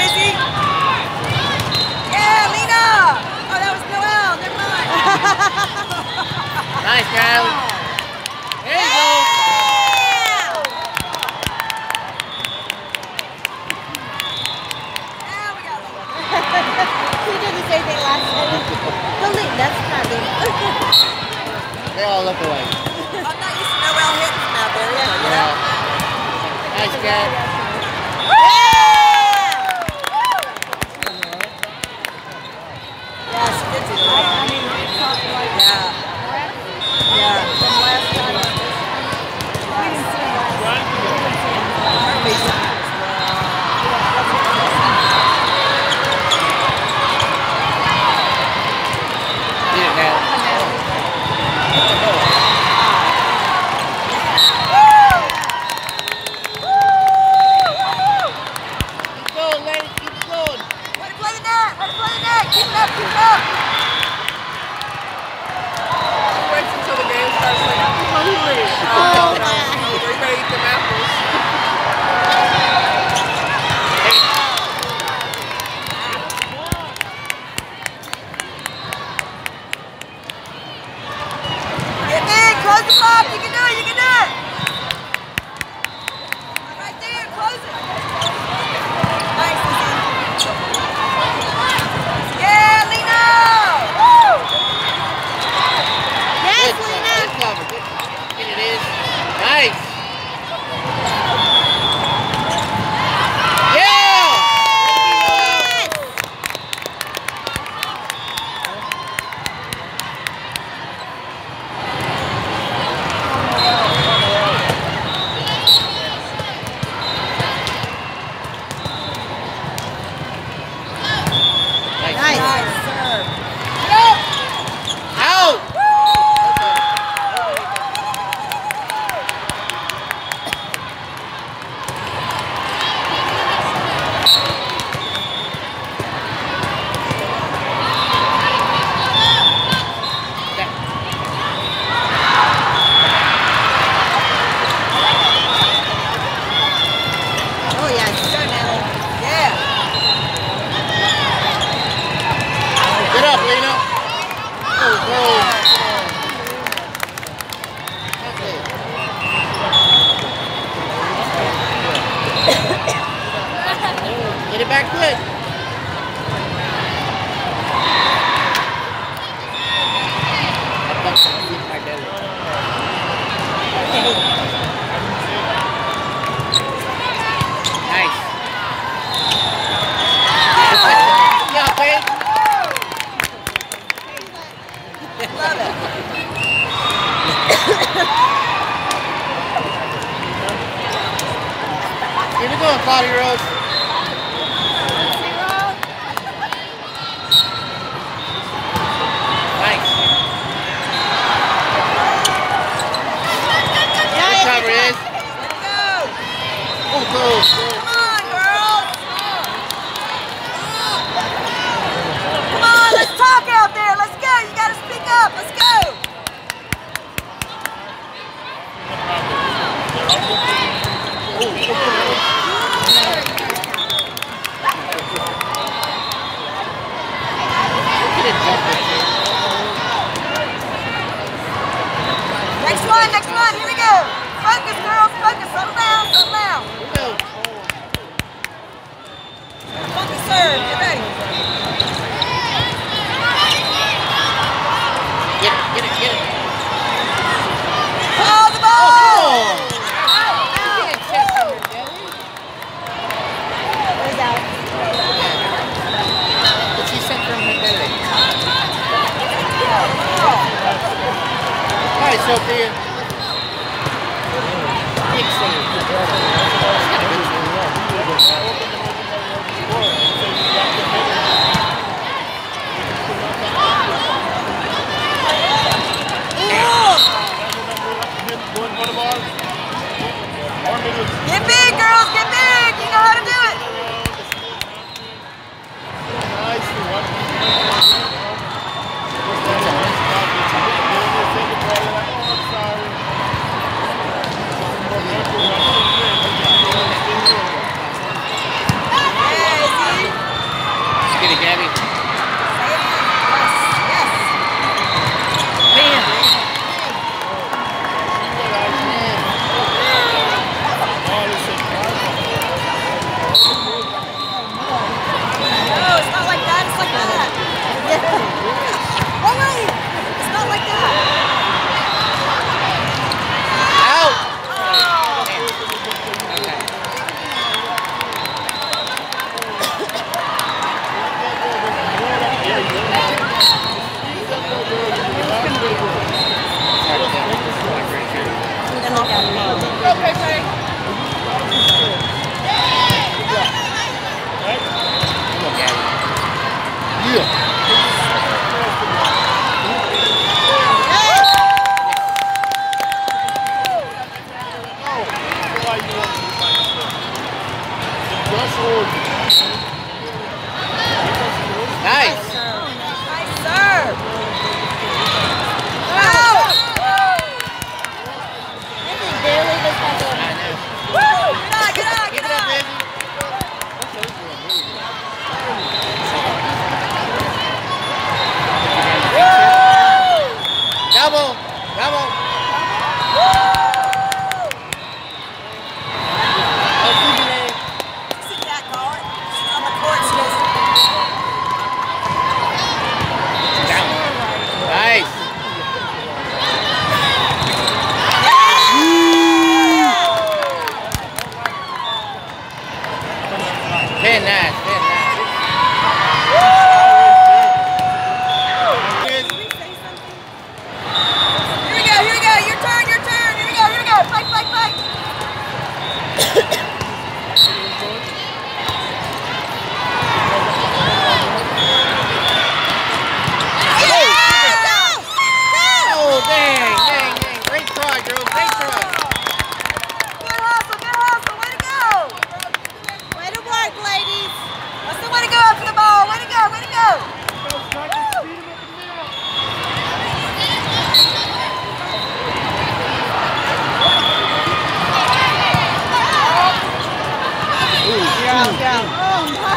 Daisy. Yeah, Lena. Oh, that was Noelle. Never mind. Nice, Kylie. There you go. Now we got one. We did the same thing last time. That's not good. They all look alike. I'm not used to Noelle hitting from out there. Yeah. Nice, Kat. Yeah, she did do that. I mean, it's not like Yeah. Yeah. from last time. We didn't see it last time. Her face. Get it now. Keep going, lady. Keep going. Way to play the net. Way to play the net. Keep it up. Keep it up. Wait until the game starts. Like, I'm hungry. Oh, my. You better eat them apples. Get big. Close the pop. You can do it. You can do it. Right there. Close it. Nice, Lizzie. Yeah, Lena. Woo! Yes, Good Lena. cover. Good. Get it in. Nice. Yeah! Nice. Nice serve. Out! Oh, yeah. Go, Natalie. Yeah. Get up, Lena. Oh, go. That's it. Get it back quick. Nice. Yeah, babe. Love it. Keep it going, Claudia Rose. Nice. Good cover, Iz. Let's go. Oh, close. Come on, girls. Come on, let's talk out there. Let's go. You got to speak up. Let's go. Get it, jump it. Next one. Next one. Here we go. Focus, girls. Focus. Settle down. Settle down. Here we go. Funky serve. Get ready. Get it, get it. Call the ball. Oh! You can't check from her belly. Where's Alex? But she sent from her belly. All right, Sophia. Big save. She's got a good save. Get big, girls. Get big. You know how to do it. Sorry.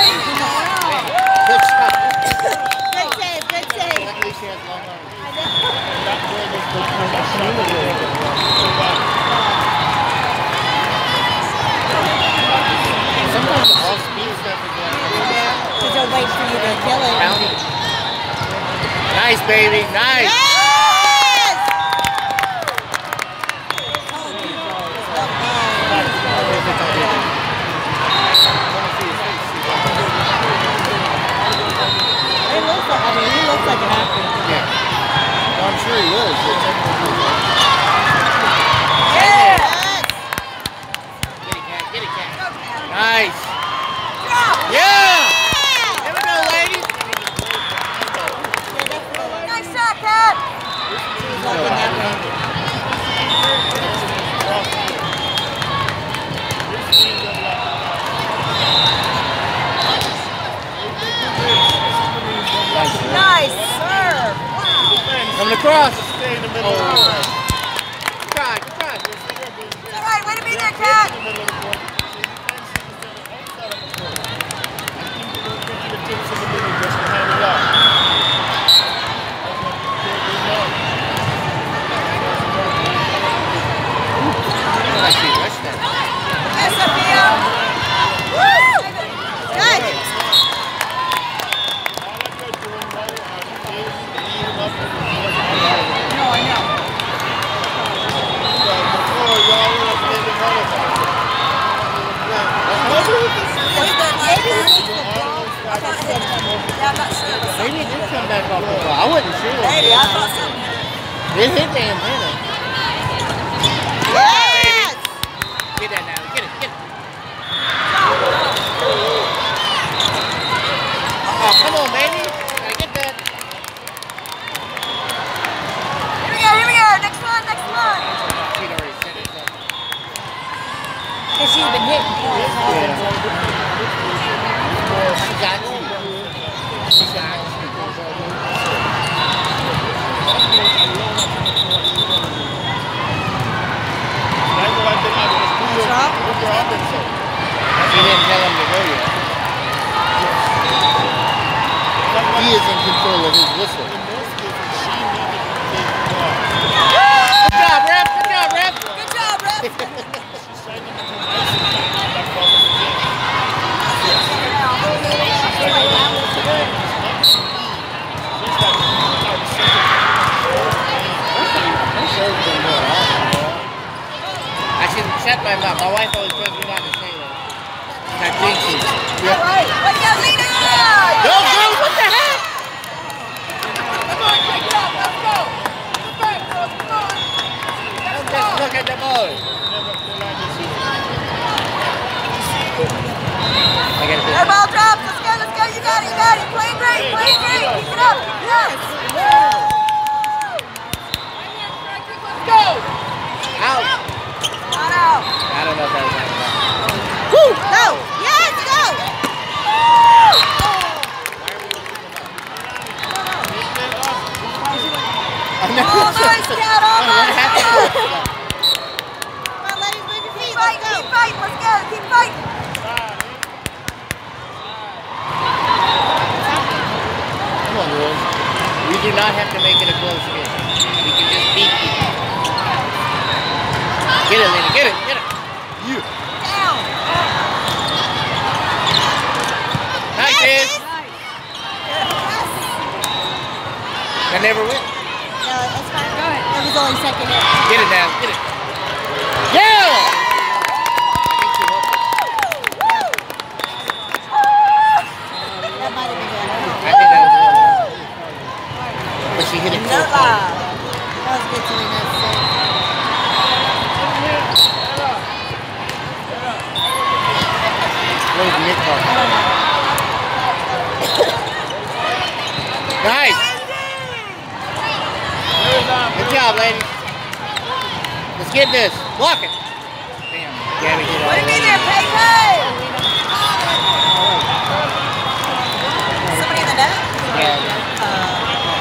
Good shot. Good save, good save. At least she has long arms. I know. Sometimes the ball speed stuff is Because they'll wait for you to kill it. counting. Nice, baby. Nice. Yes! He looks like, he looks like an actor. Yeah. Well, I'm sure he was. Yes! Get it, Cat. Get it, Cat. Nice. Yeah! Here we go, ladies. Nice shot, Cat. Nice serve. Coming across. Stay in the middle Oh. of the court. Good try, good try. All right, way to be there, Cat. In the middle of the court. The tips in the middle just to hand it out. Actually, rush that. Yes, Sophia. Woo! Good. No, I know. Yeah, I'm not sure. Maybe it did come back off the ball. I wasn't sure. Maybe, I thought so. It hit the antenna. Yes! Get that now. Get it, get it. Oh, come on, baby. Gotta get that. Here we go, next one, next one. She'd already set it up. Because she's been hitting for us. She got you. She got you. She didn't tell him to go yet. He is in control of his whistle. Good job, ref. Good job, ref. Good job, Ref. I shouldn't shut my mouth. My wife always tells me not to say that. I think she. All right, let's go, Lena. Go, go! What the heck? Come on, take it up, let's go. Come back, girls, come on. Just look at the ball. I gotta do Air ball drops, let's go, you got it, you got it. Playing great, keep it up. Yes. Let's go. out. Not out. I don't know if that was out. Woo! Go! Yes, go! Oh, nice, Dad, all nice. Come on, ladies, move your feet. Keep fighting, Let's keep go. fighting, let's go, keep fighting. Come on, girls. We do not have to make it a close game. We can just beat people. Get it, Lenny. Get it. Get it. You. Down. Nice, Liz. I never win. No, that's fine. Go ahead. That was only second hit. Get it now. Get it. Yeah! I think she wants it. That might have been good. I think that was one. But she hit it Not close. live. That was good to me. That's safe. What is Nick talking about? Nice. Good job, ladies. Let's get this. Block it. Damn. Gabby hit all What do you mean over. there, Pay? Somebody in the net? Yeah.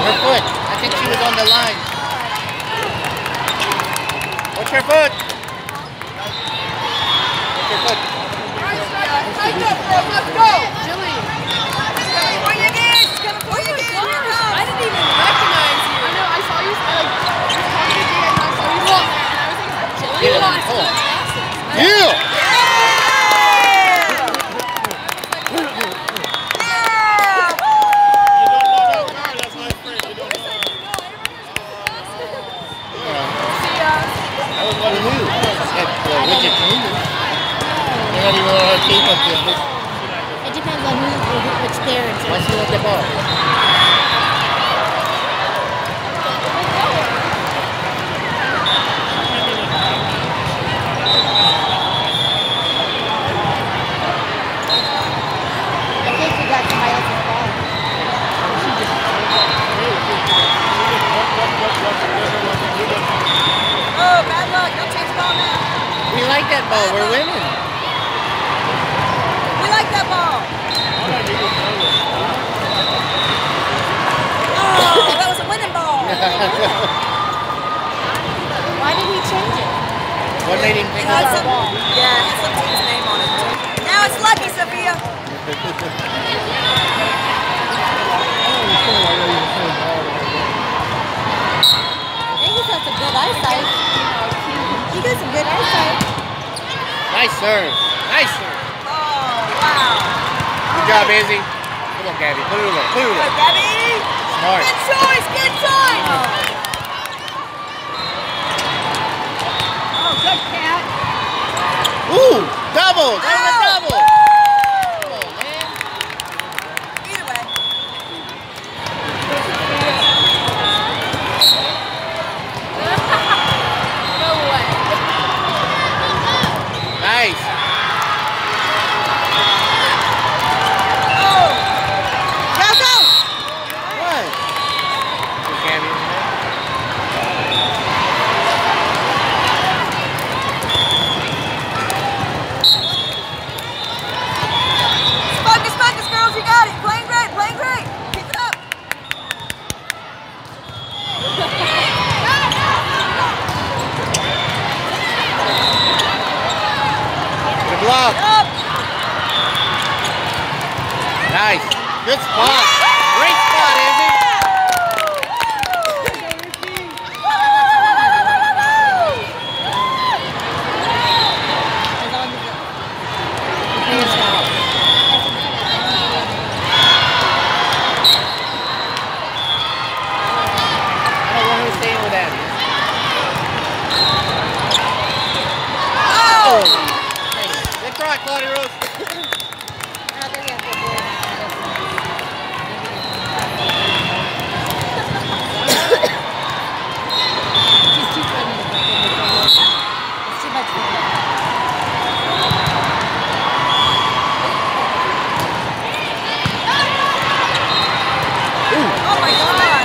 Her foot. I think she was on the line. Watch her foot. Watch her foot. Tighten up, girls. Let's go. Jilly. For you again. She's coming for you again. Here it comes. I didn't even recognize you. I know. I saw you. Like, you were talking to me and I saw you sitting there, and I was like, is that Jilly? Get it. Oh, it's Hold on. fantastic. Yeah. It depends on which parents. Why she want the ball? I think we got somebody else's ball. Oh, bad luck. Don't change the ball now. We like that ball. We're winning. We like that ball. Oh, that was a winning ball. Why did he change it? What made him think Had about some, it? yeah, had some team's name on it. Now it's lucky, Sophia. I think he's got some good eyesight. He got some good eyesight. Nice serve. Nice serve. Oh, wow. Good job, Izzy. Come on, Gabby. Put it away. Put it away. Good, Gabby. Smart. Good choice. Good choice. Oh, good cat. Ooh, double. That was a double. Come on, man. Either way. No way. Nice. Oh. Go, go. What? Good Gabby in there. Focus, focus, girls. You got it. Playing great. Playing great. Keep it up. Good block. Up. Nice. Good spot. Great spot, Izzy. I don't want her staying with Abby. Oh. Good try, Claudia Rose. Oh, my God.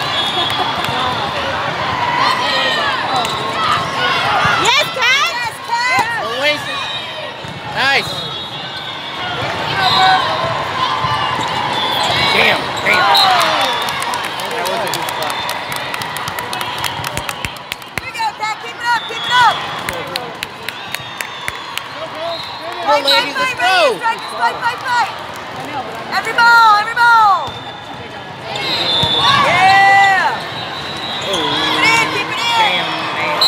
Yes, Kat! Yes, Kat. Don't waste it. Nice. Damn. Damn. That was a good spot. Here we go, Kat. Keep it up. Keep it up. Come on, ladies. Let's go. Fight. Every ball. Every ball. Yeah. Keep it in. Keep it in. Damn, man.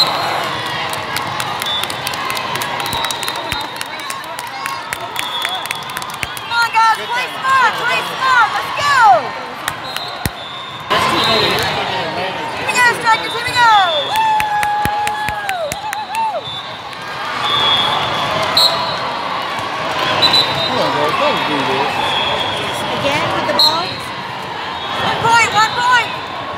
Come on, guys. Play smart. Play smart. Let's go. Here we go, strikers. Here we go. Come on, girls. Don't do this. Again with the ball. 1 point. 1 point.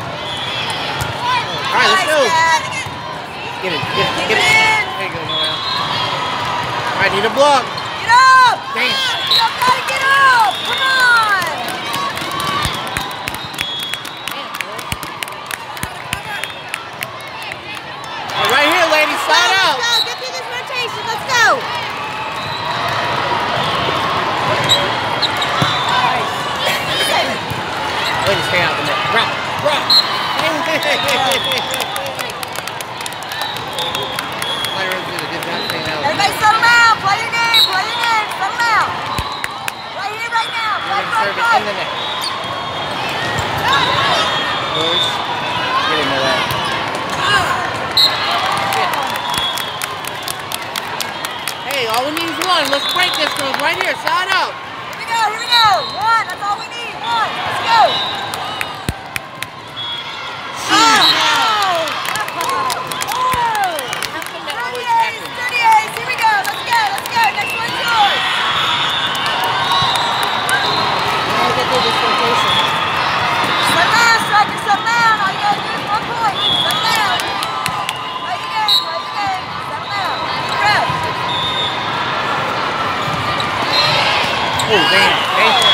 All right, let's go. Nice, Kat. Get it. Get it. Keep Get it it. in. There you go, Noel. All right, need a block. Get up. Damn. You gotta get up. Come on. All right, right here, ladies. Slide out. Let's go. Get through this rotation. Let's go. Ladies, stay out the net. Route. Drop. Everybody settle down. Play your game. Play your game. Settle down. Right here, right now. Play, play, play. In the net. Push. Get him with that. Hey, all we need is one. Let's break this, girls. Right here. Side out. Here we go. Here we go. One. That's all we need. One. Let's go. Oh, damn.